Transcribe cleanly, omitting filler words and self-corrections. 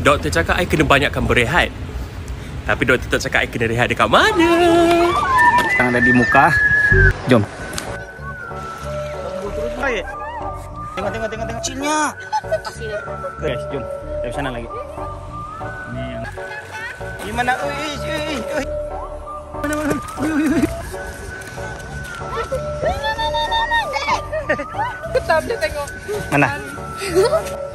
Doktor cakap I kena banyakkan berehat. Tapi doktor tak cakap I kena rehat dekat mana. Yang ada di muka. Jom. Tengok. Cinnya. Guys, jom. Dari sana lagi. Ini yang. Gimana? Mana? Ketam dia tengok. Mana?